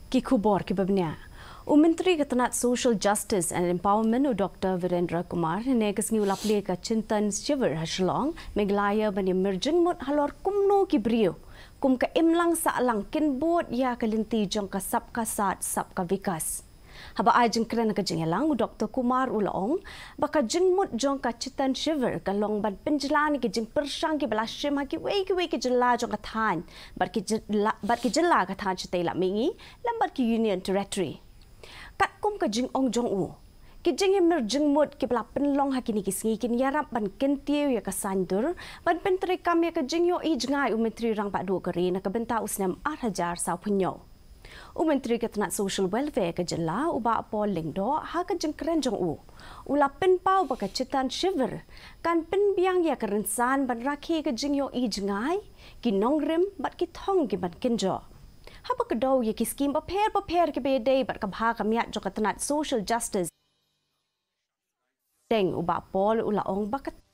Kikubor kibabnya. Menteri Ketenat Social Justice and Empowerment Dr. Virendra Kumar negas ngiulapli ka Chintan Shivir Shillong meglaya bani merjeng mot halor kumno kibrio kum ka Pynlong saalang kinbot ya kalinti jong ka sab ka sat sab ka vikas. Haba ajeng kren ka jengelang Dr. Kumar ulaong baka jengmut jong ka Chintan Shivir ka long ban penjelani ki jeng persang ki belashim ha ki wei ki jela jong ka than bar ki jela ka than chitei la mingi lambat ki Union Territory. Kat kum ka jing ong jong u ki jing emer jing mod ki bla Pynlong ha kini kisngi kin yarap ban kentiu ya ka sandur ban pentri kam ya ka jing yo i jngai menteri rang pak du kari na ka benta usnam 8,000 sa punyo. Menteri Ketenat Social Welfare ka jela uba pol lingdo ha ka jing kren jong u ula pen pau ba ka Chintan Shivir kan pen biang ya ka rensan ban rakhi ka jing yo i jngai ki nongrim bat ki thong ki ban kenjo. Haba kedau ye ki skim paper ke bedai bar ka bha ka miat jo Ketenat Social Justice deng uba pol ula ong bakat